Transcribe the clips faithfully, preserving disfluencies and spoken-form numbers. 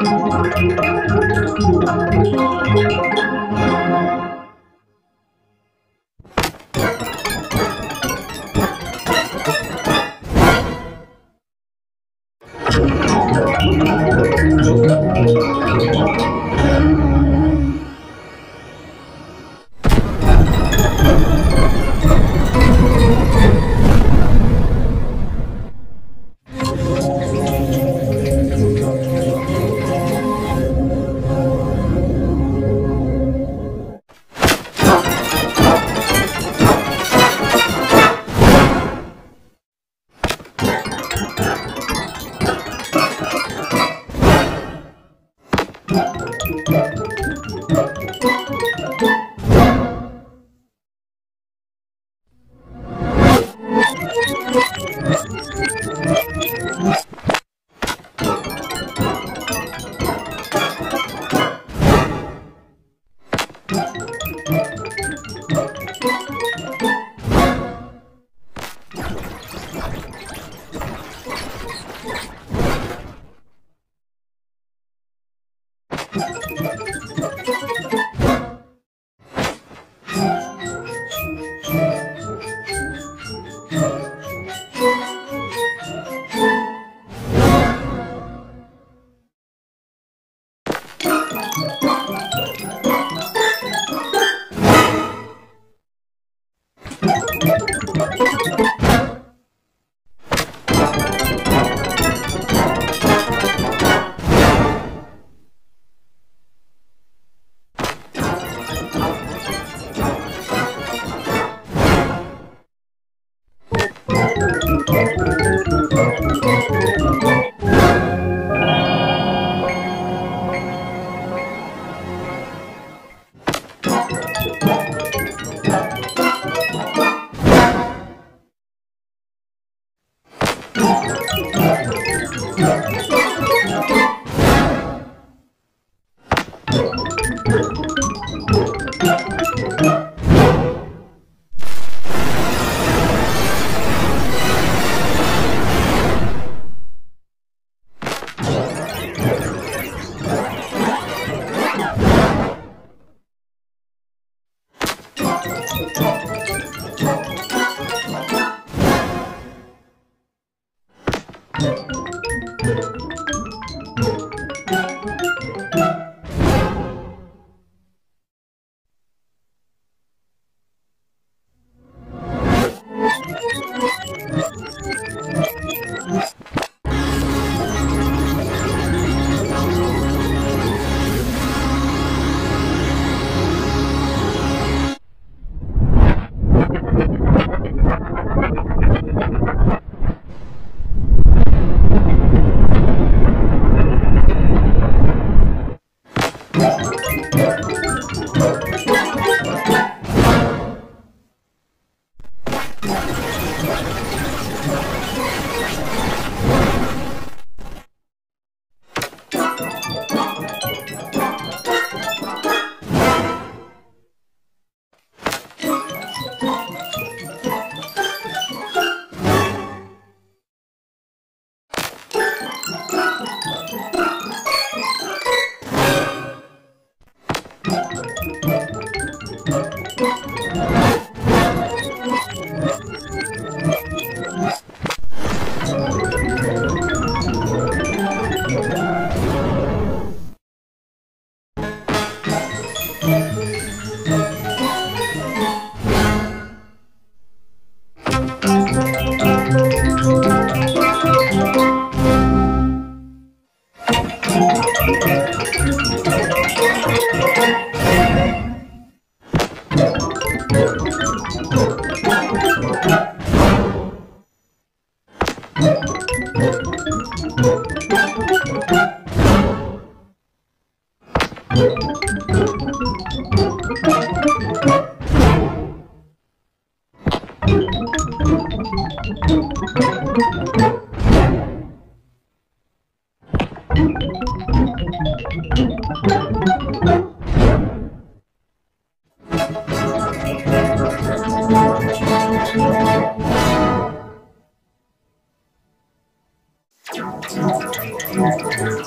Thank you.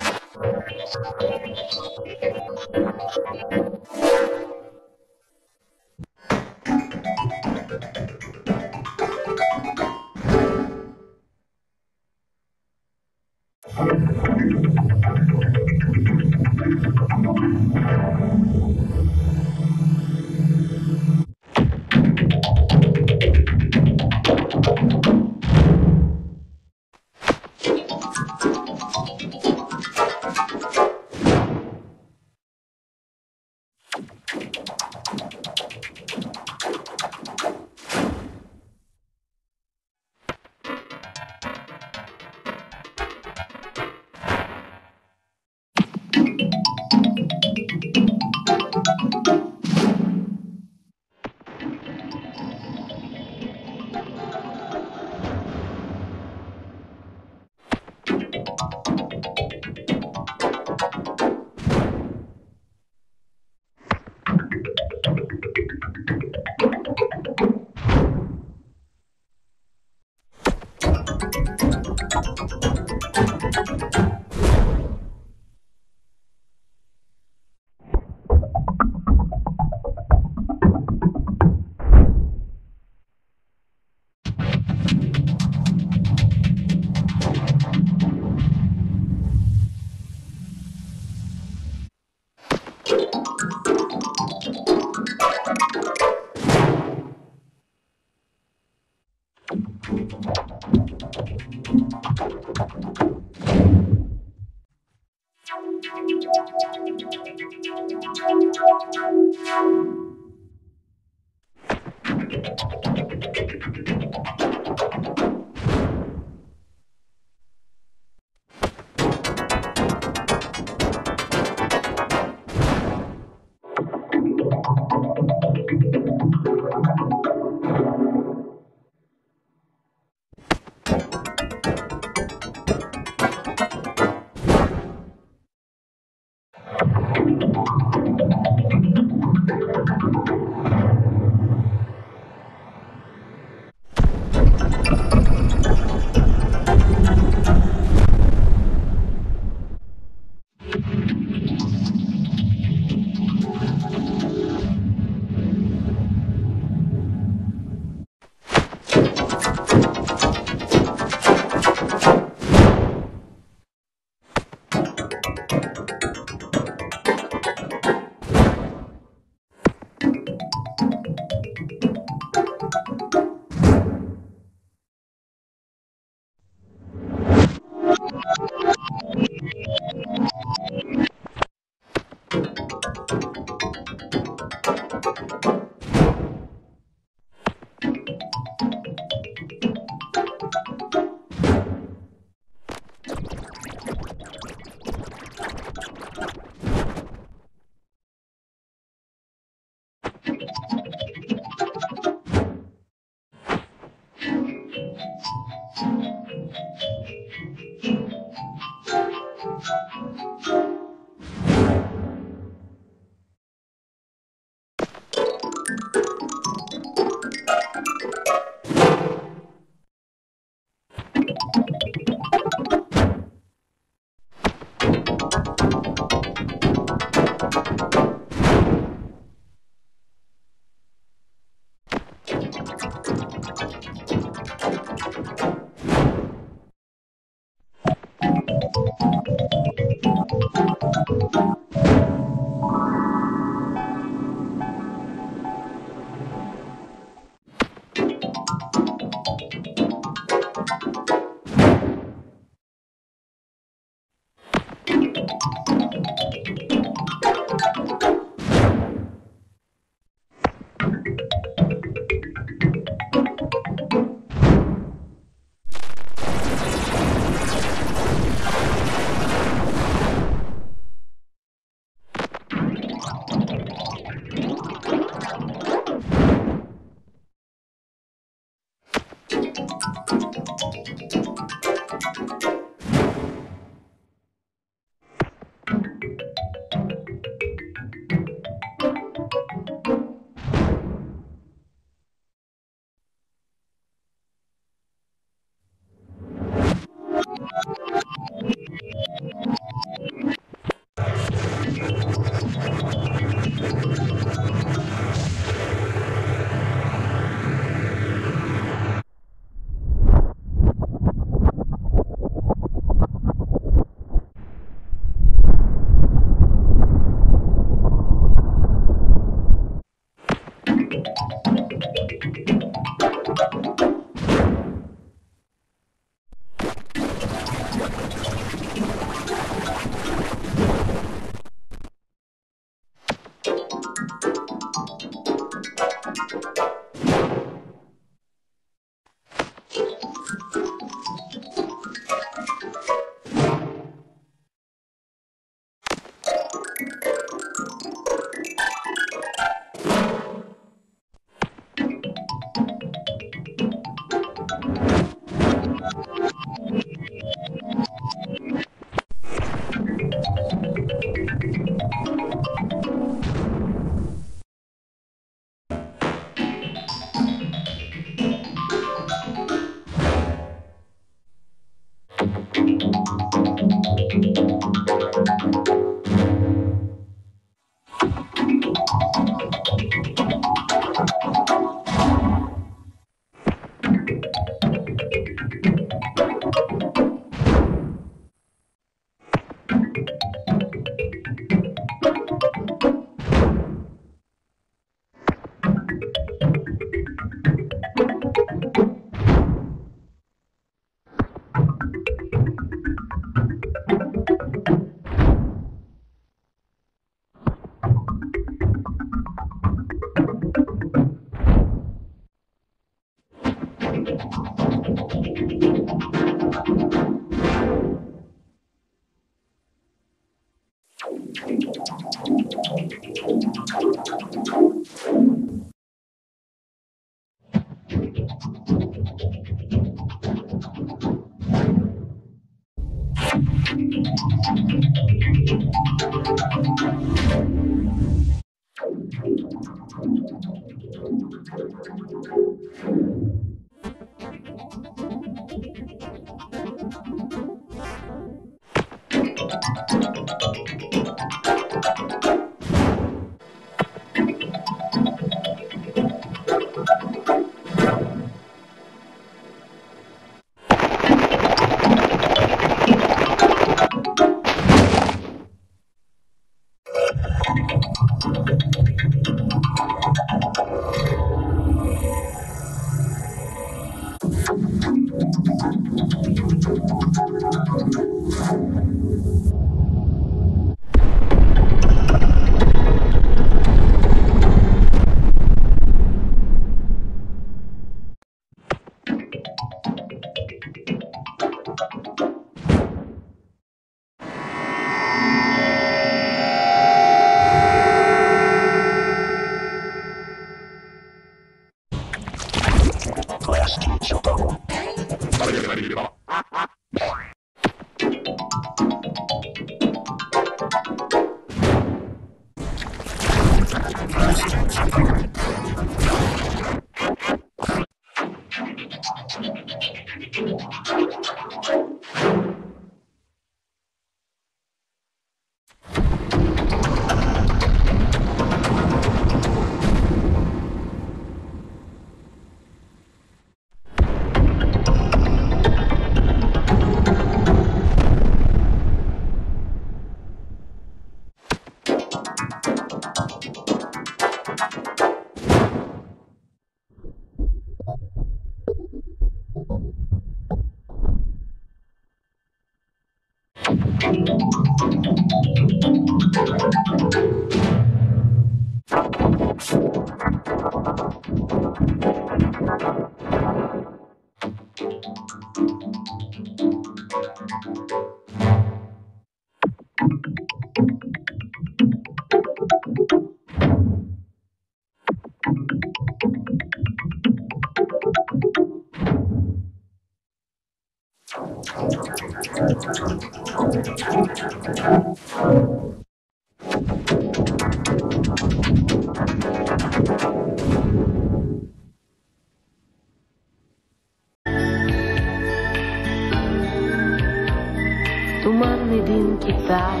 Туманный дымки тает,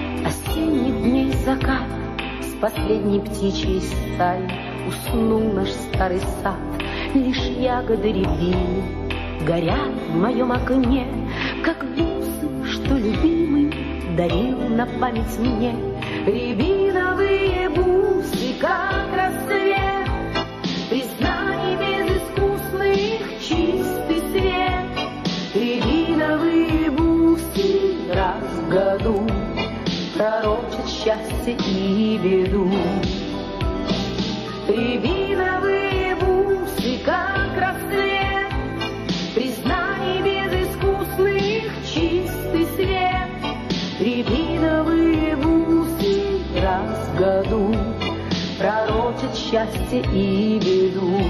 осенних дней закат, с последней птичьей стаи уснул наш старый сад. Лишь ягоды рябины горят в моем окне, как бусы, что любимый дарил на память мне. Рябиновые бусы, как рассвет, признаний без счастье и беду. Рябиновые бусы, как рассвет, признаний безыскусных чистый свет. Рябиновые бусы раз в году пророчат счастье и беду.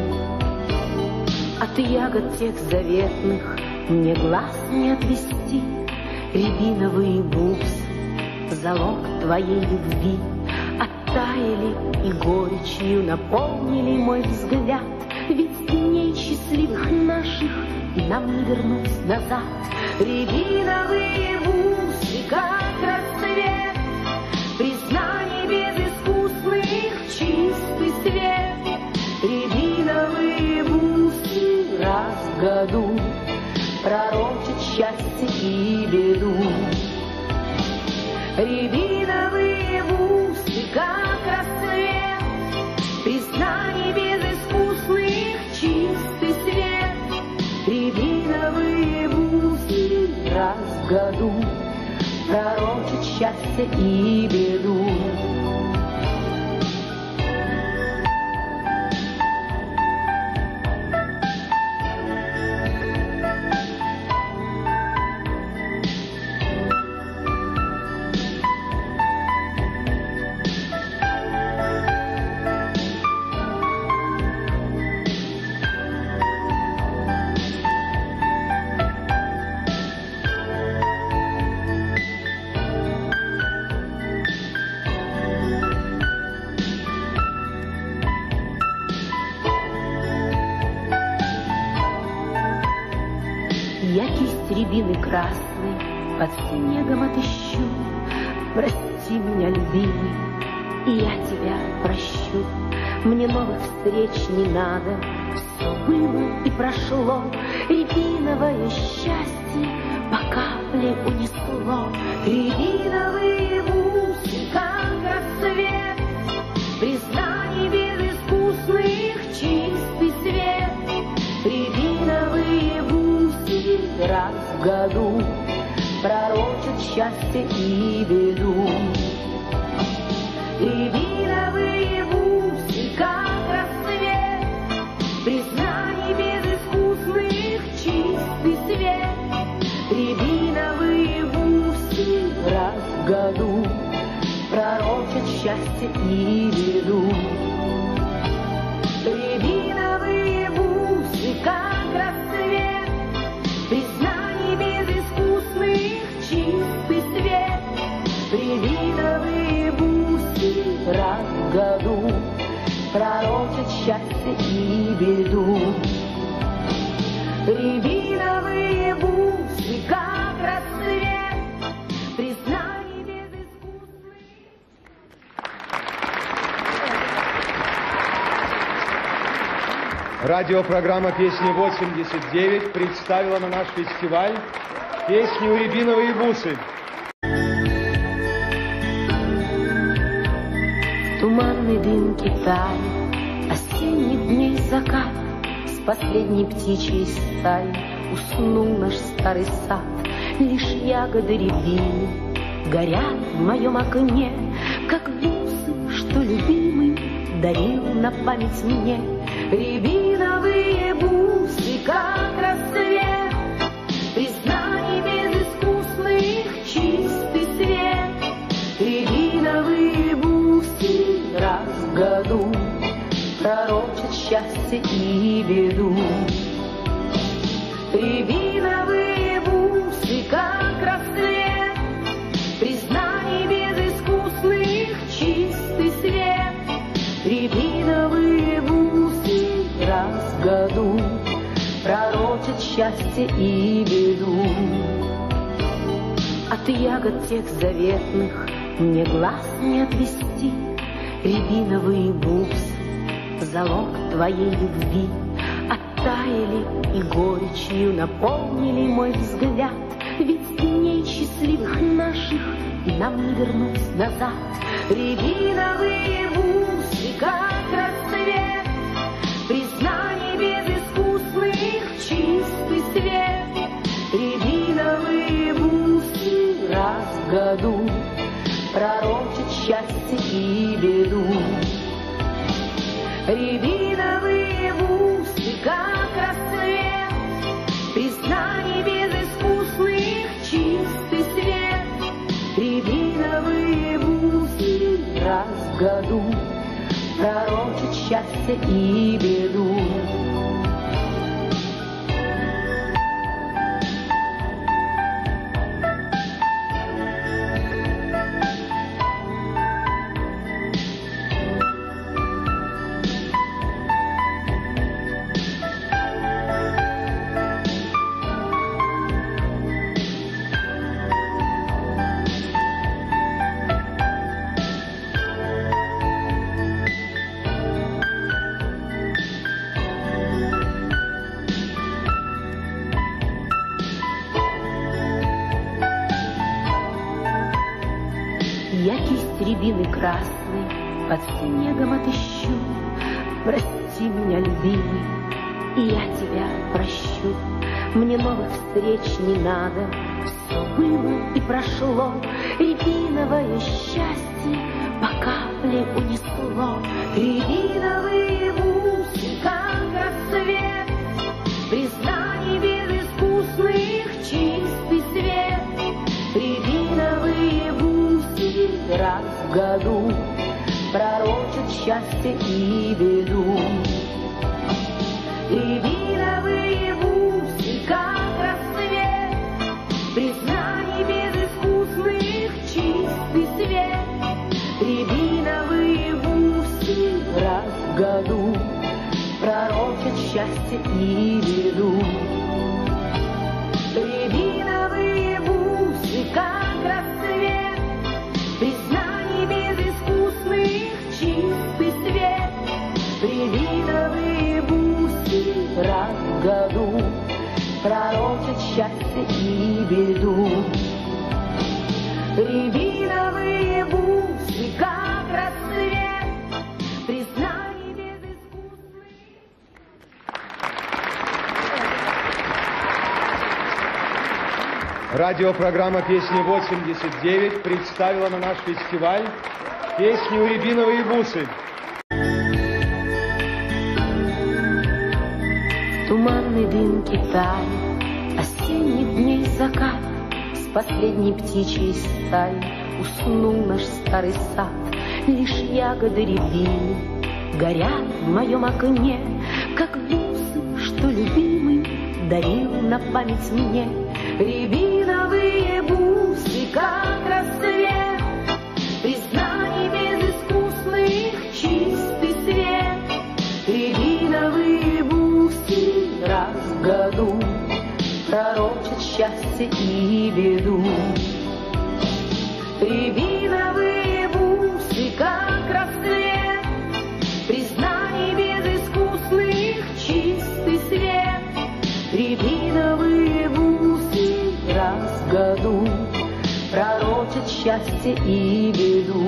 От ягод тех заветных мне глаз не отвести. Рябиновые бусы, залог твоей любви, оттаяли и горечью наполнили мой взгляд. Ведь дней счастливых наших нам не вернуть назад. Рябиновые бусы, как рассвет, признаний безыскусных чистый свет. Рябиновые бусы раз в году пророчат счастье и беду. Рябиновые бусы, как рассвет, признаний безыскусных чистый свет. Рябиновые бусы раз в году пророчат счастье и беду. Я кисть рябины красной под снегом отыщу. Прости меня, любимый, и я тебя прощу. Мне новых встреч не надо, все было и прошло. Рябиновое счастье по капле унесло. Рябиновые бусы, как рассвет, признаний безыскусных чистый свет. Рябиновые бусы раз в году пророчат счастье и беду. Рябиновые бусы, как рассвет, признаний безыскусных чистый свет. Рябиновые бусы раз в году пророчат счастье и беду. Рябиновые бусы, как рассвет, признаний безыскусных чистый свет. Рябиновые бусы раз в году пророчат счастье и беду. Рябиновые бусы, как рассвет, признаний безыскусных. Радиопрограмма «Песни восемьдесят девять» представила на наш фестиваль песню «Рябиновые бусы». В туманной дымке тает осенних дней закат. С последней птичьей стаи уснул наш старый сад. Лишь ягоды рябины горят в моем окне, как бусы, что любимый дарил на память мне. Рябиновые бусы, как рассвет, признаний безыскусных чистый свет. Рябиновые бусы раз в году пророчат счастье и беду. Рябиновые бусы, как рассвет, признаний безыскусных чистый свет. Рябиновые бусы раз в году пророчат счастье и беду. От ягод тех заветных мне глаз не отвести. Рябиновые бусы, залог твоей любви, оттаяли и горечью наполнили мой взгляд. Ведь дней счастливых наших нам не вернуть назад. Рябиновые бусы, как рассвет, признаний безыскусных чистый свет. Рябиновые бусы раз в году пророчат счастье счастье и беду. Я кисть рябины красной под снегом отыщу. Прости меня, любимый, и я тебя прощу. Мне новых встреч не надо, все было и прошло. Рябиновое счастье по капле унесло. Рябиновые бусы, как рассвет, признаний безыскусных чистый свет. Рябиновые бусы раз в году пророчат счастье и беду. Рябиновые бусы, как рассвет, признаний безыскусных чистый свет. Рябиновые бусы раз в году пророчат счастье и беду. Рябиновые бусы, как рассвет, признаний безыскусных чистый свет. Рябиновые бусы раз в году пророчат счастье и беду. Рябиновые бусы, как рассвет, признаний безыскусных. Радиопрограмма «Песни восемьдесят девять» представила на наш фестиваль песню «Рябиновые бусы». В туманной дымке тает осенних дней закат. С последней птичьей стаи уснул наш старый сад. Лишь ягоды рябины горят в моем окне, как бусы, что любимый дарил на память мне. Рябиновые бусы, как рассвет, признаний безыскусных чистый свет. Рябиновые бусы раз в году пророчат счастье и беду. Рябиновые бусы, как рассвет, признаний безыскусных чистый свет. Рябиновые бусы раз в году пророчат счастье и беду.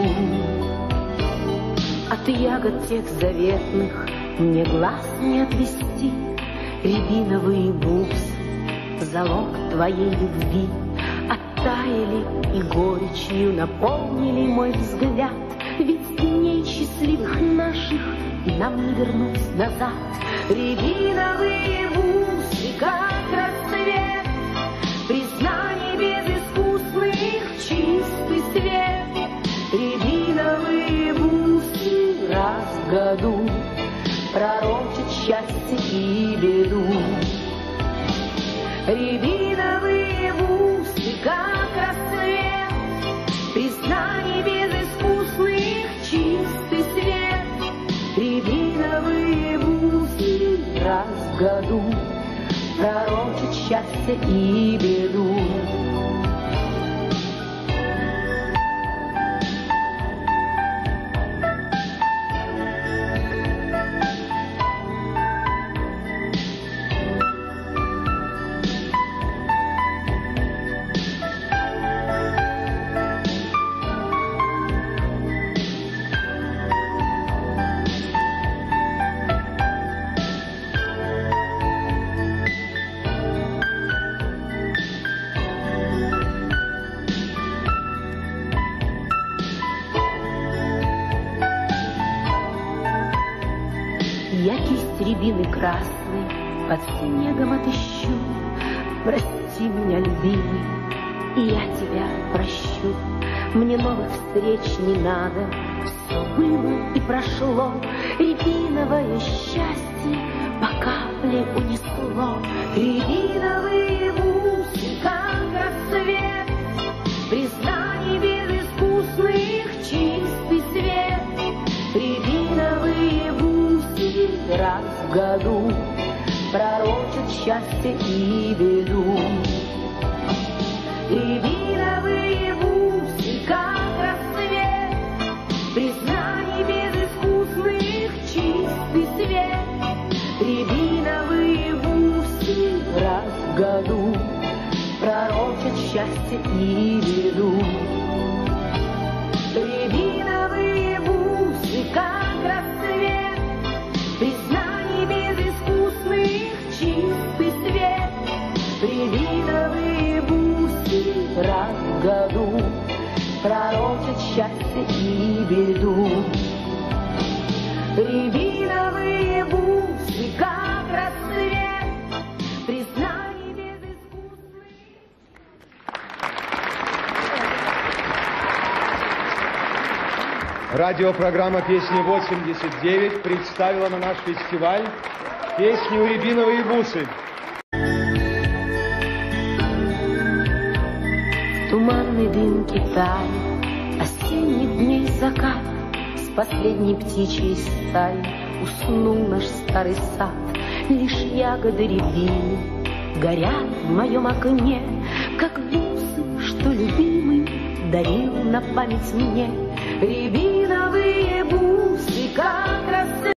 От ягод тех заветных мне глаз не отвести. Рябиновые бусы — залог твоей любви. Оттаяли и горечью наполнили мой взгляд. Ведь дней счастливых наших нам не вернуть назад. Рябиновые бусы, как рассвет, признаний безыскусных чистый свет. Рябиновые бусы раз в году пророчат счастье и беду. Рябиновые бусы, как рассвет, признаний безыскусных чистый свет. Рябиновые бусы раз в году пророчат счастье и беду. Я кисть рябины красной под снегом отыщу. Прости меня, любимый, и я тебя прощу. Мне новых встреч не надо, все было и прошло. Рябиновое счастье по капле унесло. Рябиновые бусы, как рассвет, признаний безыскусных чистый свет. Рябиновые бусы раз в году пророчат счастье и беду. Рябиновые бусы, как рассвет, признаний безыскусных чистый свет. Рябиновые бусы раз в году пророчат счастье и беду. Рябиновые бусы, как рассвет, признаний безыскусных чистый свет. Рябиновые бусы раз в году пророчат счастье и беду. Рябиновые бусы, как рассвет, признаний безыскусных. Радиопрограмма «Песни восемьдесят девять» представила на наш фестиваль песню «Рябиновые бусы». Туманный дым Китая, осенних дней закат, с последней птичьей стаи уснул наш старый сад. Лишь ягоды рябины горят в моем окне, как бусы, что любимый дарил на память мне. Рябиновые бусы, как рассвет.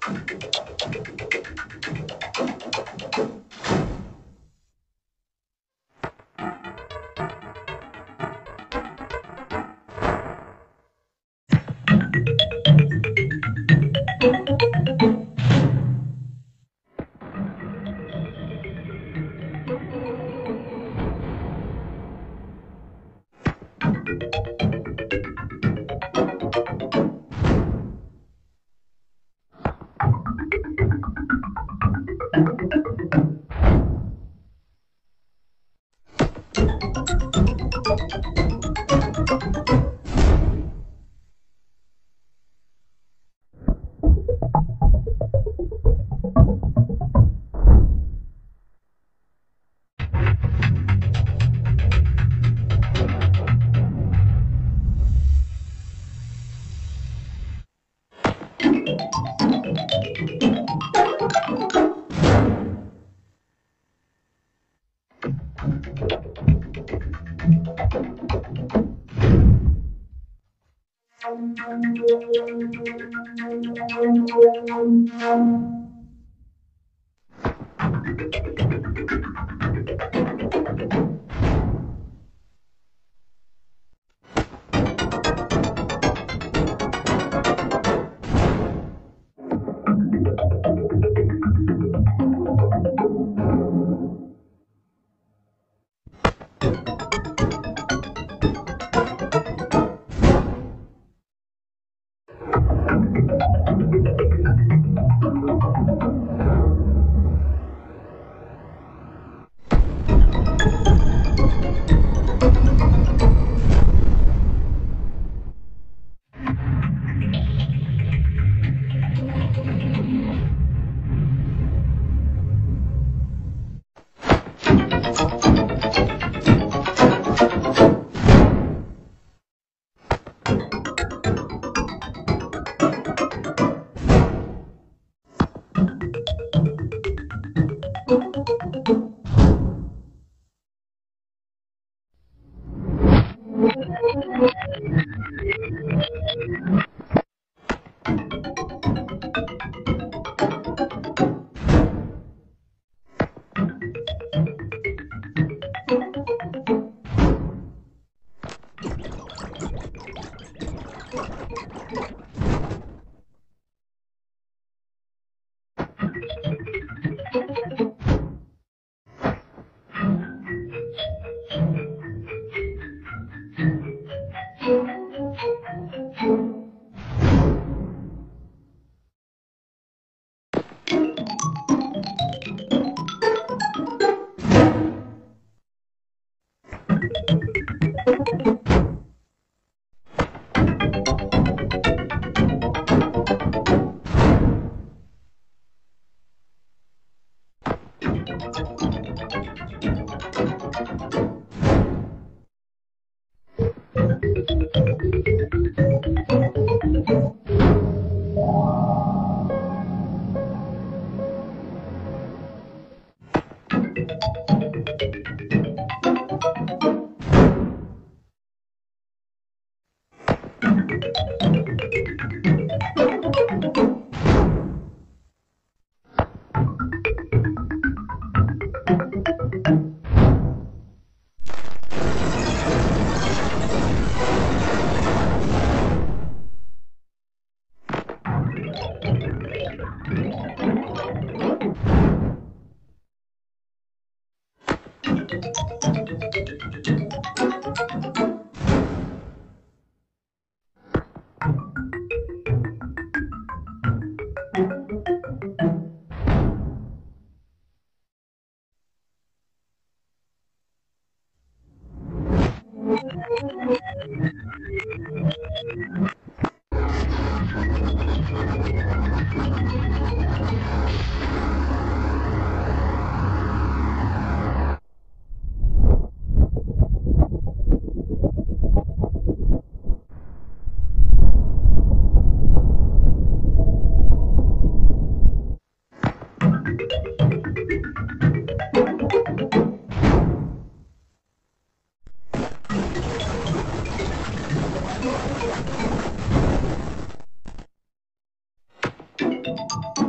Thank you.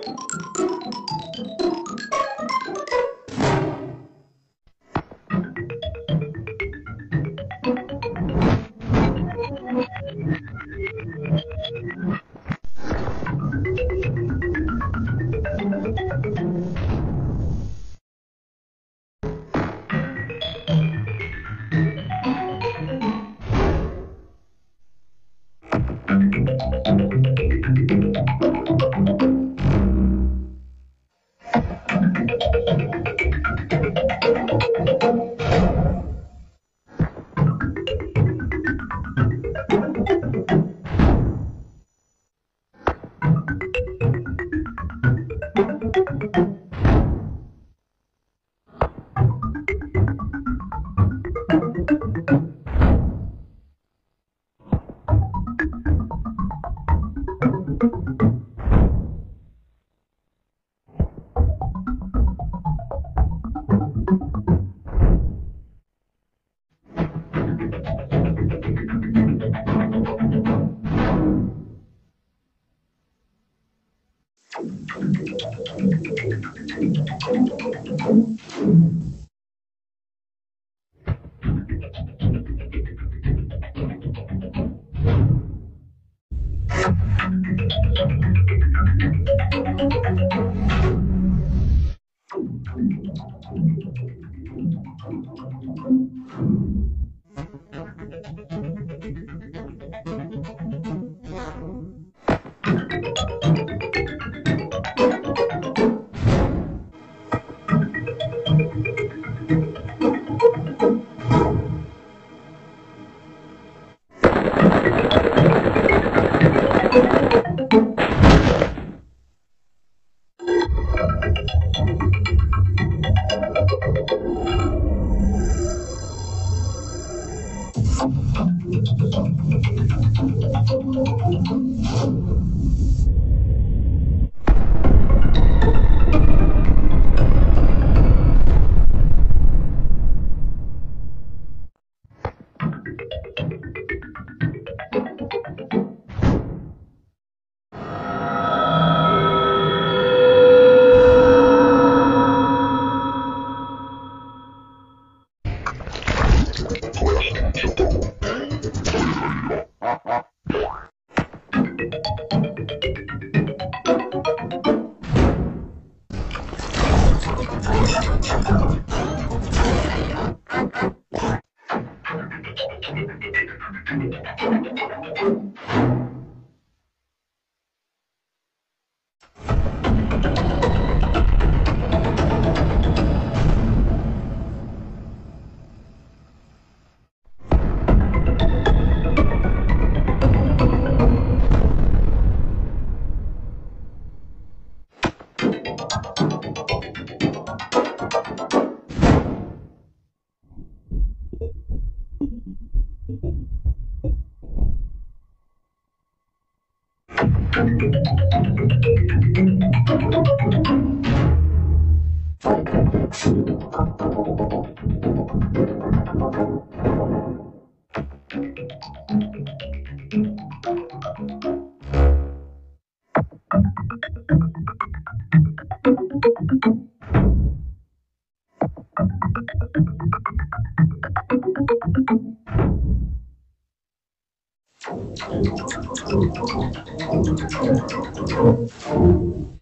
Thank you.